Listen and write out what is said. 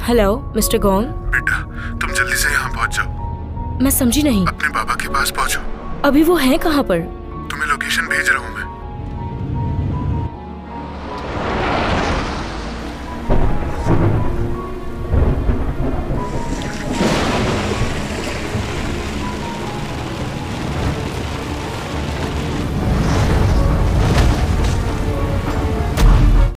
Hello mister गौन। बेटा तुम जल्दी से यहाँ पहुँच जाओ। मैं समझी नहीं। अपने बाबा के पास पहुँचो। अभी वो हैं कहाँ पर? तुम्हें लोकेशन भेज रहा हूँ।